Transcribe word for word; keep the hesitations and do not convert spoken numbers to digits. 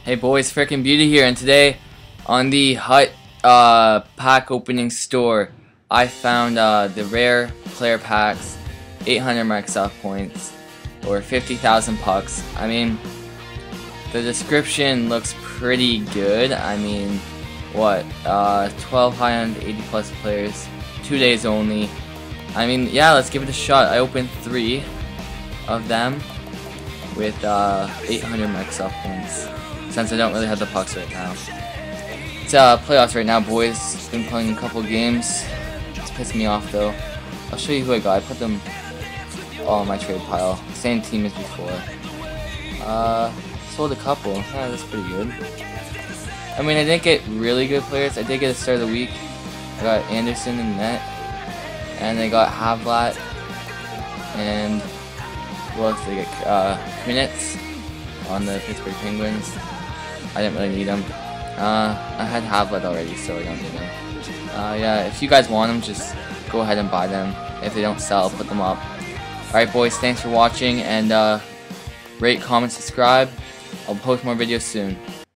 Hey boys, Frickin' Beauty here, and today on the Hut uh, pack opening store, I found uh, the rare player packs, eight hundred Microsoft points, or fifty thousand pucks. I mean, the description looks pretty good. I mean, what, uh, twelve high-end, eighty plus players, two days only. I mean, yeah, let's give it a shot. I opened three of them with uh, eight hundred Microsoft points, since I don't really have the pucks right now. It's uh, playoffs right now, boys. Been playing a couple games. It's pissing me off though. I'll show you who I got. I put them all in my trade pile. Same team as before. Uh, sold a couple. Yeah, that's pretty good. I mean, I didn't get really good players. I did get a start of the week. I got Anderson in net, and I got Havlat, and what else did I get? Uh, minutes on the Pittsburgh Penguins. I didn't really need them. Uh, I had Havlat already, so I don't need them. Uh, yeah, if you guys want them, just go ahead and buy them. If they don't sell, put them up. Alright boys, thanks for watching, and uh, rate, comment, subscribe. I'll post more videos soon.